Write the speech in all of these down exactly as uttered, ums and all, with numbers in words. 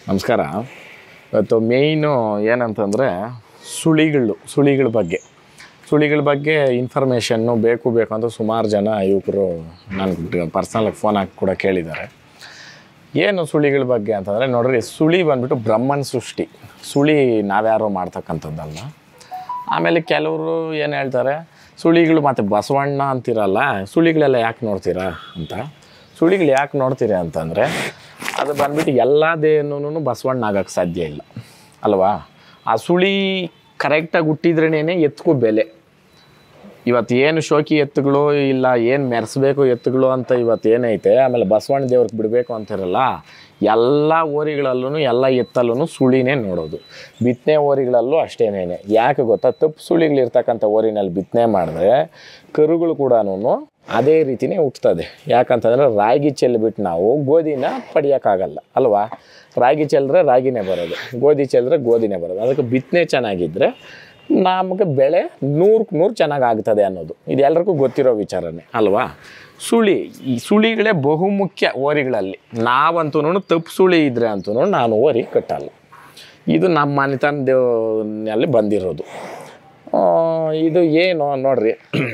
ನಮಸ್ಕಾರ. ಇವತ್ತು ಮೇಯ್ನು ಏನಂತಂದರೆ ಸುಳಿಗಳು ಸುಳಿಗಳ ಬಗ್ಗೆ ಸುಳಿಗಳ ಬಗ್ಗೆ ಇನ್ಫಾರ್ಮೇಷನ್ನು ಬೇಕು ಬೇಕು ಅಂತ ಸುಮಾರು ಜನ ಯುವಕರು ನನಗೆ ಪರ್ಸ್ನಲಾಗಿ ಫೋನ್ ಹಾಕಿ ಕೂಡ ಕೇಳಿದ್ದಾರೆ. ಏನು ಸುಳಿಗಳ ಬಗ್ಗೆ ಅಂತಂದರೆ ನೋಡ್ರಿ, ಸುಳಿ ಬಂದುಬಿಟ್ಟು ಬ್ರಹ್ಮನ ಸೃಷ್ಟಿ. ಸುಳಿ ನಾವ್ಯಾರೋ ಮಾಡ್ತಕ್ಕಂಥದ್ದಲ್ಲ. ಆಮೇಲೆ ಕೆಲವರು ಏನು ಹೇಳ್ತಾರೆ, ಸುಳಿಗಳು ಮತ್ತು ಬಸವಣ್ಣ ಅಂತಿರಲ್ಲ, ಸುಳಿಗಳೆಲ್ಲ ಯಾಕೆ ನೋಡ್ತೀರಾ ಅಂತ. ಸುಳಿಗಳು ಯಾಕೆ ನೋಡ್ತೀರಾ ಅಂತಂದರೆ ಅದು ಬಂದ್ಬಿಟ್ಟು ಎಲ್ಲದೇನೂ ಬಸವಣ್ಣ ಆಗೋಕ್ಕೆ ಸಾಧ್ಯ ಇಲ್ಲ ಅಲ್ವಾ. ಆ ಸುಳಿ ಕರೆಕ್ಟಾಗಿ ಹುಟ್ಟಿದ್ರೇನೇ ಎತ್ತಿಗೂ ಬೆಲೆ. ಇವತ್ತು ಏನು ಶೋಕಿ ಎತ್ತುಗಳು ಇಲ್ಲ, ಏನು ಮೆರೆಸ್ಬೇಕು ಎತ್ತುಗಳು ಅಂತ ಇವತ್ತು ಏನೈತೆ, ಆಮೇಲೆ ಬಸವಣ್ಣ ದೇವ್ರಿಗೆ ಬಿಡಬೇಕು ಅಂತಿರಲ್ಲ, ಎಲ್ಲ ಓರಿಗಳಲ್ಲೂ ಎಲ್ಲ ಎತ್ತಲ್ಲೂ ಸುಳಿನೇ ನೋಡೋದು. ಬಿತ್ತನೆ ಓರಿಗಳಲ್ಲೂ ಅಷ್ಟೇನೇನೆ. ಯಾಕೆ ಗೊತ್ತಾ, ತಪ್ಪು ಸುಳಿಗಳಿರ್ತಕ್ಕಂಥ ಓರಿನಲ್ಲಿ ಬಿತ್ತನೆ ಮಾಡಿದ್ರೆ ಕರುಗಳು ಕೂಡ ಅದೇ ರೀತಿಯೇ ಹುಟ್ತದೆ. ಯಾಕಂತಂದರೆ ರಾಗಿ ಚೆಲ್ಬಿಟ್ಟು ನಾವು ಗೋಧಿನ ಪಡಿಯೋಕ್ಕಾಗಲ್ಲ ಅಲ್ವಾ. ರಾಗಿ ಚೆಲ್ಲಿದ್ರೆ ರಾಗಿನೇ ಬರೋದು, ಗೋಧಿ ಚೆಲ್ಲಿದ್ರೆ ಗೋಧಿನೇ ಬರೋದು. ಅದಕ್ಕೆ ಬಿತ್ತನೆ ಚೆನ್ನಾಗಿದ್ದರೆ ನಮಗೆ ಬೆಳೆ ನೂರಕ್ಕೆ ನೂರು ಚೆನ್ನಾಗಿ ಆಗ್ತದೆ ಅನ್ನೋದು ಇದು ಎಲ್ಲರಿಗೂ ಗೊತ್ತಿರೋ ವಿಚಾರನೇ ಅಲ್ವಾ. ಸುಳಿ, ಈ ಸುಳಿಗಳೇ ಬಹುಮುಖ್ಯ ಓರಿಗಳಲ್ಲಿ. ನಾವಂತೂ ತಪ್ಪು ಸುಳಿ ಇದ್ದರೆ ಅಂತೂ ನಾನು ಓರಿ ಕಟ್ಟಲ್ಲ. ಇದು ನಮ್ಮ ಮನೆತನದಲ್ಲಿ ಬಂದಿರೋದು. ಇದು ಏನು ನೋಡ್ರಿ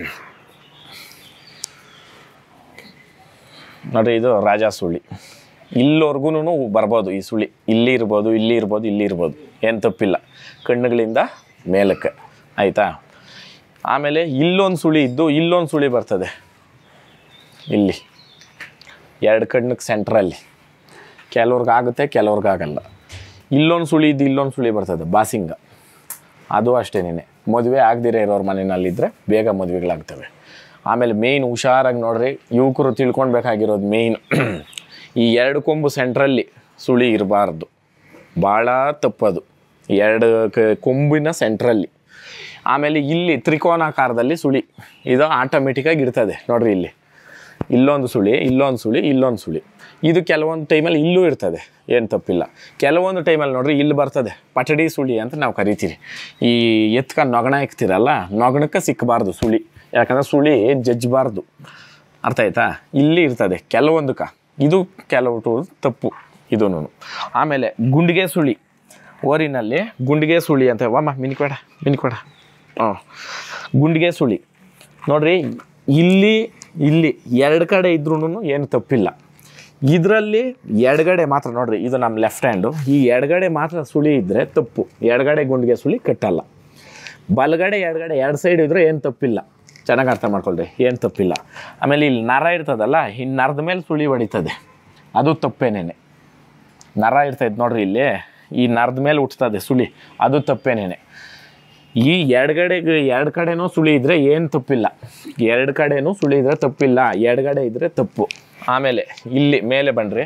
ನೋಡ್ರಿ ಇದು ರಾಜ ಸುಳಿ. ಇಲ್ಲಿವರೆಗೂ ಬರ್ಬೋದು ಈ ಸುಳಿ. ಇಲ್ಲಿ ಇರ್ಬೋದು, ಇಲ್ಲಿ ಇರ್ಬೋದು, ಇಲ್ಲಿ ಇರ್ಬೋದು, ಏನು ತಪ್ಪಿಲ್ಲ. ಕಣ್ಣುಗಳಿಂದ ಮೇಲಕ್ಕೆ ಆಯಿತಾ. ಆಮೇಲೆ ಇಲ್ಲೊಂದು ಸುಳಿ ಇದ್ದು ಇಲ್ಲೊಂದು ಸುಳಿ ಬರ್ತದೆ. ಇಲ್ಲಿ ಎರಡು ಕಣ್ಣಿಗೆ ಸೆಂಟ್ರಲ್ಲಿ ಕೆಲವ್ರಿಗಾಗುತ್ತೆ, ಕೆಲವ್ರಿಗಾಗಲ್ಲ. ಇಲ್ಲೊಂದು ಸುಳಿ ಇದ್ದು ಇಲ್ಲೊಂದು ಸುಳಿ ಬರ್ತದೆ, ಬಾಸಿಂಗ. ಅದು ಅಷ್ಟೇನೇ. ಮದುವೆ ಆಗದಿರ ಇರೋರ ಮನೆಯಲ್ಲಿದ್ದರೆ ಬೇಗ ಮದುವೆಗಳಾಗ್ತವೆ. ಆಮೇಲೆ ಮೇಯ್ನ್ ಹುಷಾರಾಗಿ ನೋಡ್ರಿ, ಯುವಕರು ತಿಳ್ಕೊಳ್ಬೇಕಾಗಿರೋದು ಮೇಯ್ನ್, ಈ ಎರಡು ಕೊಂಬು ಸೆಂಟ್ರಲ್ಲಿ ಸುಳಿ ಇರಬಾರ್ದು. ಭಾಳ ತಪ್ಪದು. ಎರಡು ಕ ಕೊಂಬಿನ ಸೆಂಟ್ರಲ್ಲಿ. ಆಮೇಲೆ ಇಲ್ಲಿ ತ್ರಿಕೋನಾಕಾರದಲ್ಲಿ ಸುಳಿ ಇದು ಆಟೋಮೆಟಿಕ್ಕಾಗಿ ಇರ್ತದೆ ನೋಡ್ರಿ. ಇಲ್ಲಿ ಇಲ್ಲೊಂದು ಸುಳಿ, ಇಲ್ಲೊಂದು ಸುಳಿ, ಇಲ್ಲೊಂದು ಸುಳಿ. ಇದು ಕೆಲವೊಂದು ಟೈಮಲ್ಲಿ ಇಲ್ಲೂ ಇರ್ತದೆ, ಏನು ತಪ್ಪಿಲ್ಲ. ಕೆಲವೊಂದು ಟೈಮಲ್ಲಿ ನೋಡ್ರಿ ಇಲ್ಲಿ ಬರ್ತದೆ ಪಟಡಿ ಸುಳಿ ಅಂತ ನಾವು ಕರಿತೀರಿ. ಈ ಎತ್ಕ ನೊಗಣ ಇಕ್ತಿರಲ್ಲ, ನೊಗಣಕ್ಕೆ ಸಿಕ್ಕಬಾರ್ದು ಸುಳಿ. ಯಾಕಂದರೆ ಸುಳಿ ಜಜ್ಜಬಾರ್ದು, ಅರ್ಥ ಆಯ್ತಾ. ಇಲ್ಲಿ ಇರ್ತದೆ ಕೆಲವೊಂದಕ್ಕೆ. ಇದು ಕೆಲವು ತಪ್ಪು ಇದೂ. ಆಮೇಲೆ ಗುಂಡಿಗೆ ಸುಳಿ ಓರಿನಲ್ಲಿ ಗುಂಡಿಗೆ ಸುಳಿ ಅಂತ ವಮ್ಮ ಮಿನಿಕೊಡ ಮಿನಿಕೊಡ ಹಾಂ ಗುಂಡಿಗೆ ಸುಳಿ ನೋಡ್ರಿ. ಇಲ್ಲಿ ಇಲ್ಲಿ ಎರಡು ಕಡೆ ಇದ್ರೂ ಏನು ತಪ್ಪಿಲ್ಲ. ಇದರಲ್ಲಿ ಎಡಗಡೆ ಮಾತ್ರ ನೋಡ್ರಿ, ಇದು ನಮ್ಮ ಲೆಫ್ಟ್ ಹ್ಯಾಂಡು. ಈ ಎಡಗಡೆ ಮಾತ್ರ ಸುಳಿ ಇದ್ದರೆ ತಪ್ಪು. ಎಡಗಡೆ ಗುಂಡಿಗೆ ಸುಳಿ ಕಟ್ಟಲ್ಲ. ಬಲಗಡೆ ಎಡಗಡೆ ಎರಡು ಸೈಡ್ ಇದ್ದರೆ ಏನು ತಪ್ಪಿಲ್ಲ. ಚೆನ್ನಾಗಿ ಅರ್ಥ ಮಾಡ್ಕೊಳ್ರಿ, ಏನು ತಪ್ಪಿಲ್ಲ. ಆಮೇಲೆ ಇಲ್ಲಿ ನರ ಇರ್ತದಲ್ಲ, ಈ ನರದ ಮೇಲೆ ಸುಳಿ ಹೊಡಿತದೆ, ಅದು ತಪ್ಪೇನೇನೆ. ನರ ಇರ್ತೈತೆ ನೋಡ್ರಿ, ಇಲ್ಲಿ ಈ ನರದ ಮೇಲೆ ಹುಟ್ತದೆ ಸುಳಿ, ಅದು ತಪ್ಪೇನೇನೆ. ಈ ಎಡಗಡೆಗೆ ಎರಡು ಕಡೆನೂ ಸುಳಿ ಇದ್ದರೆ ಏನು ತಪ್ಪಿಲ್ಲ. ಎರಡು ಕಡೆನೂ ಸುಳಿ ಇದ್ದರೆ ತಪ್ಪಿಲ್ಲ, ಎಡಗಡೆ ಇದ್ದರೆ ತಪ್ಪು. ಆಮೇಲೆ ಇಲ್ಲಿ ಮೇಲೆ ಬನ್ನಿರಿ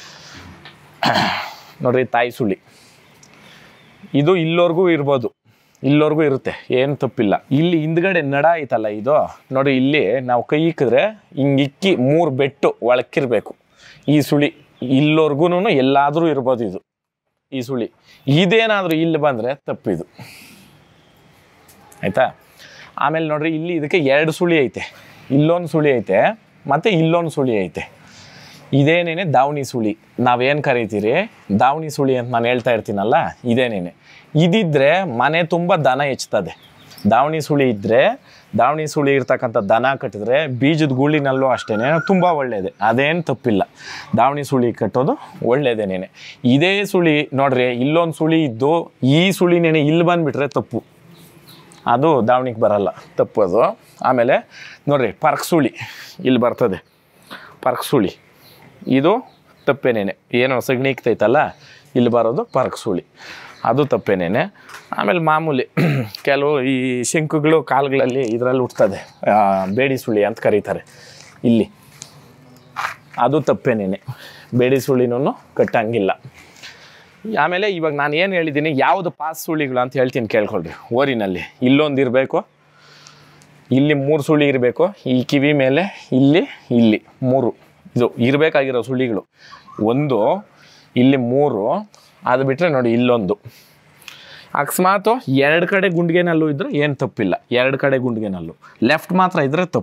ನೋಡ್ರಿ, ತಾಯಿ ಸುಳಿ. ಇದು ಇಲ್ಲವರೆಗೂ ಇರ್ಬೋದು, ಇಲ್ಲವರೆಗೂ ಇರುತ್ತೆ, ಏನು ತಪ್ಪಿಲ್ಲ. ಇಲ್ಲಿ ಹಿಂದ್ಗಡೆ ನಡ ಐತಲ್ಲ ಇದು ನೋಡಿ, ಇಲ್ಲಿ ನಾವು ಕೈ ಇಕ್ಕಿದ್ರೆ ಹಿಂಗೆ ಇಕ್ಕಿ ಮೂರು ಬೆಟ್ಟು ಒಳಕ್ಕಿರಬೇಕು ಈ ಸುಳಿ. ಇಲ್ಲವರೆಗೂ ಎಲ್ಲಾದರೂ ಇರ್ಬೋದು ಇದು ಈ ಸುಳಿ. ಇದೇನಾದರೂ ಇಲ್ಲಿ ಬಂದರೆ ತಪ್ಪಿದು, ಆಯಿತಾ. ಆಮೇಲೆ ನೋಡ್ರಿ, ಇಲ್ಲಿ ಇದಕ್ಕೆ ಎರಡು ಸುಳಿ ಐತೆ. ಇಲ್ಲೊಂದು ಸುಳಿ ಐತೆ ಮತ್ತು ಇಲ್ಲೊಂದು ಸುಳಿ ಐತೆ. ಇದೇನೇನೆ ದಾವಣಿ ಸುಳಿ ನಾವೇನು ಕರಿತೀರಿ, ದಾವಣಿ ಸುಳಿ ಅಂತ ನಾನು ಹೇಳ್ತಾ ಇರ್ತೀನಲ್ಲ, ಇದೇನೇನೆ. ಇದಿದ್ದರೆ ಮನೆ ತುಂಬ ದನ ಹೆಚ್ಚುತ್ತದೆ. ದಾವಣಿ ಸುಳಿ ಇದ್ದರೆ, ದಾವಣಿ ಸುಳಿ ಇರ್ತಕ್ಕಂಥ ದನ ಕಟ್ಟಿದ್ರೆ ಬೀಜದ ಗೂಳಿನಲ್ಲೂ ಅಷ್ಟೇ ತುಂಬ ಒಳ್ಳೆಯದೇ, ಅದೇನು ತಪ್ಪಿಲ್ಲ. ದಾವಣಿ ಸುಳಿ ಕಟ್ಟೋದು ಒಳ್ಳೆಯದೇನೇನೆ. ಇದೇ ಸುಳಿ ನೋಡ್ರಿ, ಇಲ್ಲೊಂದು ಸುಳಿ ಇದ್ದು ಈ ಸುಳಿನೇನೆ ಇಲ್ಲಿ ಬಂದುಬಿಟ್ರೆ ತಪ್ಪು, ಅದು ದಾವಣಿಗೆ ಬರಲ್ಲ, ತಪ್ಪದು. ಆಮೇಲೆ ನೋಡ್ರಿ, ಪರ್ಕ್ ಸುಳಿ ಇಲ್ಲಿ ಬರ್ತದೆ, ಪರ್ಕ್ ಸುಳಿ ಇದು ತಪ್ಪೇನೇನೆ. ಏನೋ ಸಗಣಿ ಇಕ್ತೈತಲ್ಲ, ಇಲ್ಲಿ ಬರೋದು ಪರ್ಕ್ ಸುಳಿ, ಅದು ತಪ್ಪೇನೇನೆ. ಆಮೇಲೆ ಮಾಮೂಲಿ ಕೆಲವು ಈ ಶಂಕುಗಳು ಕಾಲುಗಳಲ್ಲಿ ಇದರಲ್ಲಿ ಹುಟ್ತದೆ, ಬೇಡಿ ಸುಳಿ ಅಂತ ಕರೀತಾರೆ ಇಲ್ಲಿ, ಅದು ತಪ್ಪೇನೇನೆ. ಬೇಡಿ ಸುಳಿನೂ ಕಟ್ಟಂಗಿಲ್ಲ. ಆಮೇಲೆ ಇವಾಗ ನಾನು ಏನು ಹೇಳಿದ್ದೀನಿ, ಯಾವುದು ಪಾಸ್ ಸುಳಿಗಳು ಅಂತ ಹೇಳ್ತೀನಿ ಕೇಳ್ಕೊಳ್ರಿ. ಓರಿನಲ್ಲಿ ಇಲ್ಲೊಂದು ಇರಬೇಕು, ಇಲ್ಲಿ ಮೂರು ಸುಳಿ ಇರಬೇಕು, ಈ ಕಿವಿ ಮೇಲೆ ಇಲ್ಲಿ ಇಲ್ಲಿ ಮೂರು, ಇದು ಇರಬೇಕಾಗಿರೋ ಸುಳಿಗಳು. ಒಂದು ಇಲ್ಲಿ ಮೂರು, ಅದು ಬಿಟ್ಟರೆ ನೋಡಿ ಇಲ್ಲೊಂದು. ಅಕಸ್ಮಾತು ಎರಡು ಕಡೆ ಗುಂಡಿಗೆನಲ್ಲೂ ಇದ್ದರೆ ಏನು ತಪ್ಪಿಲ್ಲ, ಎರಡು ಕಡೆ ಗುಂಡಿಗೆನಲ್ಲೂ. ಲೆಫ್ಟ್ ಮಾತ್ರ ಇದ್ದರೆ ತಪ್ಪು.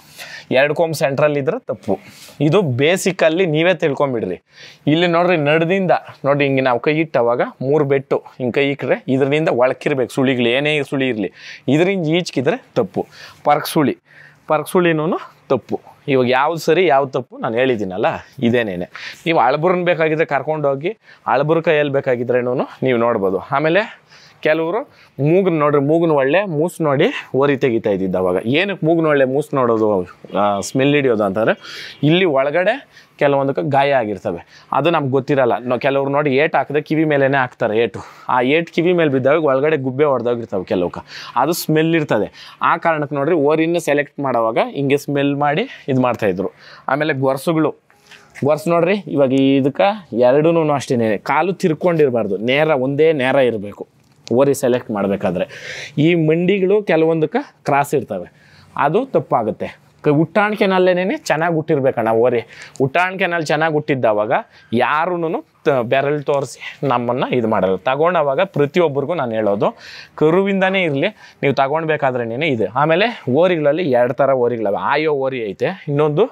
ಎರಡು ಕೊಂಬು ಸೆಂಟ್ರಲ್ ಇದ್ರೆ ತಪ್ಪು. ಇದು ಬೇಸಿಕಲ್ಲಿ ನೀವೇ ತಿಳ್ಕೊಂಬಿಡ್ರಿ. ಇಲ್ಲಿ ನೋಡ್ರಿ ನಡ್ದಿಂದ ನೋಡಿ ಹಿಂಗೆ ನಾವು ಕೈ ಇಟ್ಟವಾಗ ಮೂರು ಬೆಟ್ಟು ಹಿಂಗೆ ಕೈ ಇಟ್ಟರೆ ಇದರಿಂದ ಒಳಕಿರ್ಬೇಕು ಸುಳಿಗಳು, ಏನೇ ಸುಳಿ ಇರಲಿ. ಇದರಿಂದ ಈಚ್ಕಿದ್ರೆ ತಪ್ಪು. ಪರ್ಕ್ ಸುಳಿ ಪರ್ಕ್ ಸುಳಿನೂ ತಪ್ಪು. ಇವಾಗ ಯಾವ್ದು ಸರಿ ಯಾವ್ದು ತಪ್ಪು ನಾನು ಹೇಳಿದ್ದೀನಲ್ಲ, ಇದೇನೇನೆ. ನೀವು ಅಳಬುರನ್ ಬೇಕಾಗಿದ್ದರೆ ಕರ್ಕೊಂಡೋಗಿ ಅಳಬುರ ಕೈಯಲ್ಲಿ ಬೇಕಾಗಿದ್ರೇನೂ ನೀವು ನೋಡ್ಬೋದು. ಆಮೇಲೆ ಕೆಲವರು ಮೂಗನ್ನ ನೋಡ್ರಿ, ಮೂಗನ ಒಳ್ಳೆ ಮೂಸು ನೋಡಿ ಓರಿ ತೆಗಿತಾ ಇದ್ದಿದ್ದು ಅವಾಗ. ಏನಕ್ಕೆ ಮೂಗನ ಒಳ್ಳೆ ಮೂಸು ನೋಡೋದು, ಸ್ಮೆಲ್ ಹಿಡಿಯೋದು ಅಂತಂದರೆ ಇಲ್ಲಿ ಒಳಗಡೆ ಕೆಲವೊಂದಕ್ಕೆ ಗಾಯ ಆಗಿರ್ತವೆ, ಅದು ನಮ್ಗೆ ಗೊತ್ತಿರಲ್ಲ. ನಾವು ಕೆಲವ್ರು ನೋಡಿ ಏಟು ಹಾಕಿದ್ರೆ ಕಿವಿ ಮೇಲೇ ಹಾಕ್ತಾರೆ ಏಟು. ಆ ಏಟು ಕಿವಿ ಮೇಲೆ ಬಿದ್ದಾಗ ಒಳಗಡೆ ಗುಬ್ಬೆ ಹೊಡೆದೋಗಿರ್ತವೆ ಕೆಲವಕ್ಕೆ, ಅದು ಸ್ಮೆಲ್ ಇರ್ತದೆ. ಆ ಕಾರಣಕ್ಕೆ ನೋಡ್ರಿ ಓರಿನ ಸೆಲೆಕ್ಟ್ ಮಾಡೋವಾಗ ಹಿಂಗೆ ಸ್ಮೆಲ್ ಮಾಡಿ ಇದು ಮಾಡ್ತಾಯಿದ್ರು. ಆಮೇಲೆ ಗೊರ್ಸುಗಳು ಗೊರ್ಸು ನೋಡ್ರಿ, ಇವಾಗ ಇದಕ್ಕೆ ಎರಡೂ ಅಷ್ಟೇ, ಕಾಲು ತಿರ್ಕೊಂಡಿರಬಾರ್ದು, ನೇರ ಒಂದೇ ನೇರ ಇರಬೇಕು ಓರಿ ಸೆಲೆಕ್ಟ್ ಮಾಡಬೇಕಾದ್ರೆ. ಈ ಮಂಡಿಗಳು ಕೆಲವೊಂದಕ್ಕೆ ಕ್ರಾಸ್ ಇರ್ತವೆ, ಅದು ತಪ್ಪಾಗುತ್ತೆ. ಕ ಹುಟ್ಟಾಣಿಕೆನಲ್ಲೇನೆ ಚೆನ್ನಾಗಿ ಹುಟ್ಟಿರ್ಬೇಕಣ್ಣ ಓರಿ. ಹುಟ್ಟಾಣಿಕೆನಲ್ಲಿ ಚೆನ್ನಾಗಿ ಹುಟ್ಟಿದ್ದವಾಗ ಯಾರೂ ಬೆರಳು ತೋರಿಸಿ ನಮ್ಮನ್ನು ಇದು ಮಾಡಲ್ಲ. ತಗೊಂಡವಾಗ ಪ್ರತಿಯೊಬ್ಬರಿಗೂ ನಾನು ಹೇಳೋದು, ಕರುವಿಂದನೇ ಇರಲಿ ನೀವು ತಗೊಳ್ಬೇಕಾದ್ರೇನೇ ಇದೆ. ಆಮೇಲೆ ಓರಿಗಳಲ್ಲಿ ಎರಡು ಥರ ಓರಿಗಳವೆ. ಆಯೋ ಓರಿ ಐತೆ, ಇನ್ನೊಂದು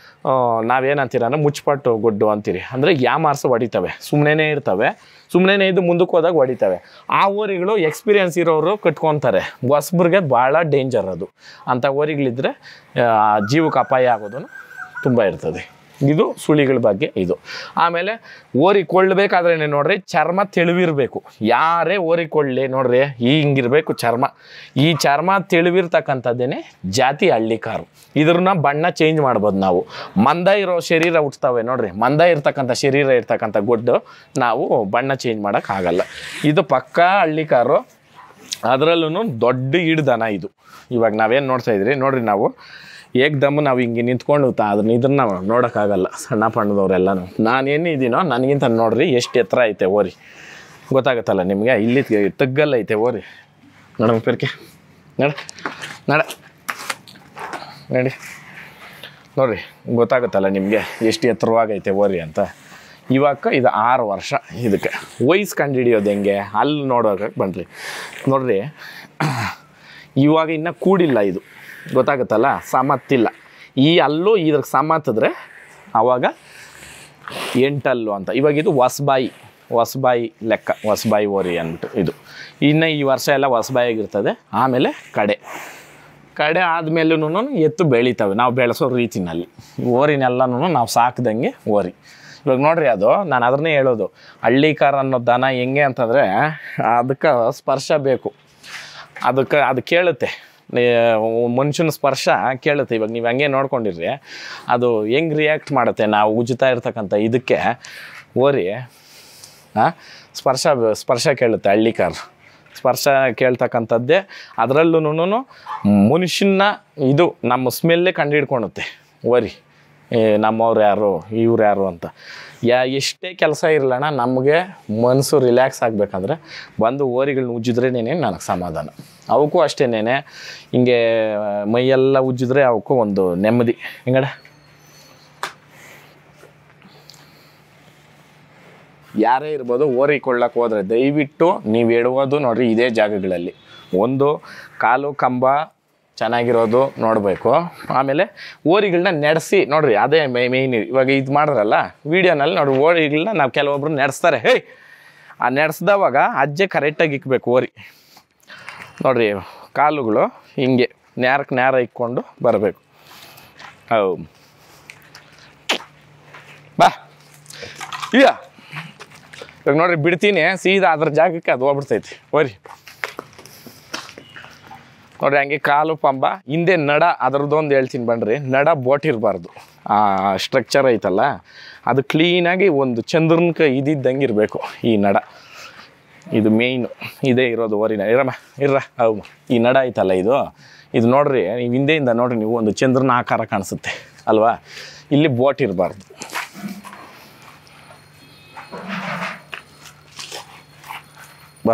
ನಾವೇನಂತೀರ ಅಂದ್ರೆ ಮುಚ್ಚಪಟ್ಟು ಗೊಡ್ಡು ಅಂತೀರಿ. ಅಂದರೆ ಯಾಮಾರ್ಸು ಹೊಡಿತವೆ, ಸುಮ್ಮನೆ ಇರ್ತವೆ, ಸುಮ್ಮನೆ ಇದು ಮುಂದಕ್ಕೆ ಹೋದಾಗ ಹೊಡಿತವೆ. ಆ ಓರಿಗಳು ಎಕ್ಸ್ಪೀರಿಯೆನ್ಸ್ ಇರೋರು ಕಟ್ಕೊತಾರೆ, ಹೊಸಬ್ರಿಗೆ ಭಾಳ ಡೇಂಜರ್ ಅದು. ಅಂಥ ಓರಿಗಳಿದ್ರೆ ಜೀವಕ್ಕೆ ಅಪಾಯ ಆಗೋದು ತುಂಬ ಇರ್ತದೆ. ಇದು ಸುಳಿಗಳ ಬಗ್ಗೆ ಇದು. ಆಮೇಲೆ ಓರಿ ಕೊಳ್ಳಬೇಕಾದ್ರೆ ನೋಡ್ರಿ ಚರ್ಮ ತೆಳುವಿರಬೇಕು. ಯಾರೇ ಓರಿ ಕೊಳ್ಳಿ ನೋಡ್ರಿ ಹಿಂಗಿರಬೇಕು ಚರ್ಮ. ಈ ಚರ್ಮ ತೆಳುವಿರ್ತಕ್ಕಂಥದ್ದೇನೆ ಜಾತಿ ಹಳ್ಳಿಕಾರು. ಇದ್ರನ್ನ ಬಣ್ಣ ಚೇಂಜ್ ಮಾಡ್ಬೋದು ನಾವು. ಮಂದ ಇರೋ ಶರೀರ ಹುಟ್ಟುತ್ತವೆ ನೋಡ್ರಿ, ಮಂದ ಇರ್ತಕ್ಕಂಥ ಶರೀರ ಇರ್ತಕ್ಕಂಥ ಗೊಡ್ಡು ನಾವು ಬಣ್ಣ ಚೇಂಜ್ ಮಾಡೋಕ್ಕಾಗಲ್ಲ. ಇದು ಪಕ್ಕಾ ಹಳ್ಳಿಕಾರು, ಅದರಲ್ಲೂ ದೊಡ್ಡ ಹಿಡ್ದನ ಇದು. ಇವಾಗ ನಾವೇನು ನೋಡ್ತಾ ಇದ್ರಿ ನೋಡ್ರಿ, ನಾವು ಏಕ್ದಮ್ಮು ನಾವು ಹಿಂಗೆ ನಿಂತ್ಕೊಂಡು ಅದನ್ನ ಇದನ್ನ ನಾವು ನೋಡೋಕ್ಕಾಗಲ್ಲ. ಸಣ್ಣ ಪಣ್ಣದವ್ರೆಲ್ಲನೂ ನಾನೇನು ಇದ್ದೀನೋ ನನಗಿಂತ ನೋಡ್ರಿ ಎಷ್ಟು ಎತ್ತರ ಐತೆ ಓರಿ, ಗೊತ್ತಾಗುತ್ತಲ್ಲ ನಿಮಗೆ. ಇಲ್ಲಿ ತಗ್ಗಲ್ಲ ಐತೆ ಓರಿ. ನೋಡಮ್ಮ ಪೇರ್ಕೆ ನಡ ನಡ ನಡಿ ನೋಡ್ರಿ, ಗೊತ್ತಾಗುತ್ತಲ್ಲ ನಿಮಗೆ ಎಷ್ಟು ಎತ್ತರವಾಗೈತೆ ಓರಿ ಅಂತ. ಇವಾಗ ಇದು ಆರು ವರ್ಷ. ಇದಕ್ಕೆ ವಯಸ್ಸು ಕಂಡು ಹಿಡಿಯೋದು ಹೆಂಗೆ ಅಲ್ಲಿ ನೋಡೋಕೆ ಬನ್ನಿರಿ. ನೋಡ್ರಿ ಇವಾಗ ಇನ್ನೂ ಕೂಡಿಲ್ಲ, ಇದು ಗೊತ್ತಾಗುತ್ತಲ್ಲ, ಸಮತ್ತಿಲ್ಲ. ಈ ಅಲ್ಲೂ ಇದ್ರಿಗೆ ಸಮತ್ತಿದ್ರೆ ಆವಾಗ ಎಂಟಲ್ಲು ಅಂತ. ಇವಾಗ ಇದು ಹೊಸಬಾಯಿ ಹೊಸಬಾಯಿ ಲೆಕ್ಕ, ಹೊಸಬಾಯಿ ಓರಿ ಅಂದ್ಬಿಟ್ಟು ಇದು. ಇನ್ನು ಈ ವರ್ಷ ಎಲ್ಲ ಹೊಸಬಾಯಿಗಿರ್ತದೆ. ಆಮೇಲೆ ಕಡೆ ಕಡೆ ಆದಮೇಲೂ ಎತ್ತು ಬೆಳೀತವೆ ನಾವು ಬೆಳೆಸೋ ರೀತಿನಲ್ಲಿ. ಓರಿನೆಲ್ಲನೂ ನಾವು ಸಾಕ್ದಂಗೆ ಓರಿ. ಇವಾಗ ನೋಡ್ರಿ, ಅದು ನಾನು ಅದನ್ನೇ ಹೇಳೋದು, ಹಳ್ಳಿಕಾರ ಅನ್ನೋ ದನ ಹೆಂಗೆ ಅಂತಂದರೆ ಅದಕ್ಕೆ ಸ್ಪರ್ಶ ಬೇಕು. ಅದಕ್ಕೆ ಅದು ಕೇಳುತ್ತೆ, ಮನುಷ್ಯನ ಸ್ಪರ್ಶ ಕೇಳುತ್ತೆ. ಇವಾಗ ನೀವು ಹಂಗೆ ನೋಡ್ಕೊಂಡಿರ್ರಿ, ಅದು ಹೆಂಗೆ ರಿಯಾಕ್ಟ್ ಮಾಡುತ್ತೆ ನಾವು ಉಜ್ಜುತ್ತಾ ಇರ್ತಕ್ಕಂಥ ಇದಕ್ಕೆ ಓರಿ ಸ್ಪರ್ಶ ಸ್ಪರ್ಶ ಕೇಳುತ್ತೆ. ಹಳ್ಳಿಕಾರು ಸ್ಪರ್ಶ ಕೇಳ್ತಕ್ಕಂಥದ್ದೇ. ಅದರಲ್ಲೂ ಮನುಷ್ಯನ ಇದು ನಮ್ಮ ಸ್ಮೆಲ್ಲೇ ಕಂಡು ಹಿಡ್ಕೊಳುತ್ತೆ ಓರಿ, ನಮ್ಮವ್ರು ಯಾರು ಇವ್ರು ಯಾರು ಅಂತ. ಯಾ ಎಷ್ಟೇ ಕೆಲಸ ಇರಲಣ್ಣ, ನಮಗೆ ಮನಸ್ಸು ರಿಲ್ಯಾಕ್ಸ್ ಆಗಬೇಕಂದ್ರೆ ಬಂದು ಓರಿಗಳನ್ನ ಉಜ್ಜಿದ್ರೇನೇ ನನಗೆ ಸಮಾಧಾನ. ಅವಕ್ಕೂ ಅಷ್ಟೇನೇನೆ, ಹಿಂಗೆ ಮೈಯೆಲ್ಲ ಉಜ್ಜಿದ್ರೆ ಅವಕ್ಕೂ ಒಂದು ನೆಮ್ಮದಿ. ಹಿಂಗಡ ಯಾರೇ ಇರ್ಬೋದು, ಓರಿ ಕೊಳ್ಳಕ್ಕೆ ಹೋದರೆ ದಯವಿಟ್ಟು ನೀವು ಇಡುವುದು ನೋಡಿರಿ ಇದೇ ಜಾಗಗಳಲ್ಲಿ. ಒಂದು ಕಾಲು ಕಂಬ ಚೆನ್ನಾಗಿರೋದು ನೋಡಬೇಕು. ಆಮೇಲೆ ಓರಿಗಳನ್ನ ನಡೆಸಿ ನೋಡಿರಿ, ಅದೇ ಮೈ ಮೇಯ್ನ್. ಇವಾಗ ಇದು ಮಾಡಿದ್ರಲ್ಲ ವೀಡಿಯೋನಲ್ಲಿ ನೋಡಿ, ಓರಿಗಳನ್ನ ನಾವು ಕೆಲವೊಬ್ರು ನಡೆಸ್ತಾರೆ. ಹೇ ಆ ನಡೆಸ್ದವಾಗ ಅಜ್ಜೆ ಕರೆಕ್ಟಾಗಿ ಇಕ್ಬೇಕು ಓರಿ. ನೋಡಿರಿ ಕಾಲುಗಳು ಹಿಂಗೆ ನೇರಕ್ಕೆ ನೇರ ಇಕ್ಕೊಂಡು ಬರಬೇಕು. ಹೌ ಬಾ ಈಗ ಇವಾಗ ನೋಡ್ರಿ ಬಿಡ್ತೀನಿ, ಸೀದಾ ಅದ್ರ ಜಾಗಕ್ಕೆ ಅದು ಹೋಗ್ಬಿಡ್ತೈತಿ ಓರಿ. ನೋಡ್ರಿ ಹಂಗೆ ಕಾಲು ಪಂಬ ಹಿಂದೆ ನಡ, ಅದ್ರದ್ದೊಂದು ಹೇಳ್ತೀನಿ ಬನ್ನಿರಿ. ನಡ ಬೋಟ್ ಇರಬಾರ್ದು, ಆ ಸ್ಟ್ರಕ್ಚರ್ ಐತಲ್ಲ ಅದು ಕ್ಲೀನಾಗಿ ಒಂದು ಚಂದ್ರನ್ಕ ಇದ್ದಿದ್ದಂಗೆ ಇರಬೇಕು ಈ ನಡ. ಇದು ಮೇಯ್ನು, ಇದೇ ಇರೋದು ಓರಿನ. ಇರಮ್ಮ ಇರ್ರ ಹೌ ಈ ನಡ ಐತಲ್ಲ ಇದು ಇದು ನೋಡ್ರಿ, ನೀವು ಹಿಂದೆಯಿಂದ ನೋಡ್ರಿ ನೀವು ಒಂದು ಚಂದ್ರನ ಆಕಾರ ಕಾಣಿಸುತ್ತೆ ಅಲ್ವಾ. ಇಲ್ಲಿ ಬೋಟ್ ಇರಬಾರ್ದು. ಬಾ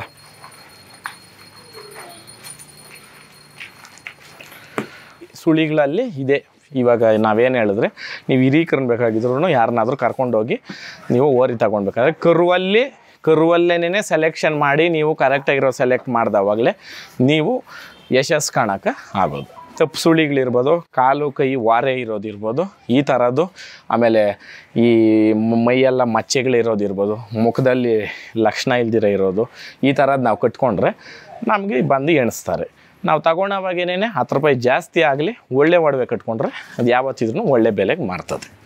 ಸುಳಿಗಳಲ್ಲಿ ಇದೆ. ಇವಾಗ ನಾವೇನು ಹೇಳಿದ್ರೆ, ನೀವು ಹಿರೀಕರನ್ನ ಬೇಕಾಗಿದ್ರು ಯಾರನ್ನಾದ್ರೂ ಕರ್ಕೊಂಡೋಗಿ ನೀವು ಓರಿ ತಗೊಳ್ಬೇಕಾದ್ರೆ ಕರುವಲ್ಲಿ ಕರುವಲ್ಲೇನೇ ಸೆಲೆಕ್ಷನ್ ಮಾಡಿ ನೀವು ಕರೆಕ್ಟಾಗಿರೋ ಸೆಲೆಕ್ಟ್ ಮಾಡಿದವಾಗಲೇ ನೀವು ಯಶಸ್ಸು ಕಾಣೋಕ್ಕೆ ಆಗೋದು. ತಪ್ಪು ಸುಳಿಗಳಿರ್ಬೋದು, ಕಾಲು ಕೈ ವಾರೆ ಇರೋದಿರ್ಬೋದು, ಈ ಥರದ್ದು. ಆಮೇಲೆ ಈ ಮೈಯೆಲ್ಲ ಮಚ್ಚೆಗಳಿರೋದಿರ್ಬೋದು, ಮುಖದಲ್ಲಿ ಲಕ್ಷಣ ಇಲ್ದಿರ ಇರೋದು, ಈ ಥರದ್ದು ನಾವು ಕಟ್ಕೊಂಡ್ರೆ ನಮಗೆ ಬಂದು ಎಣಿಸ್ತಾರೆ. ನಾವು ತಗೊಳ್ಳೋವಾಗೇನೆ ಹತ್ತು ರೂಪಾಯಿ ಜಾಸ್ತಿ ಆಗಲಿ ಒಳ್ಳೆ ಒಡವೆ ಕಟ್ಕೊಂಡ್ರೆ ಅದು ಯಾವತ್ತಿದ್ರೂ ಒಳ್ಳೆ ಬೆಲೆಗೆ ಮಾರ್ತದೆ.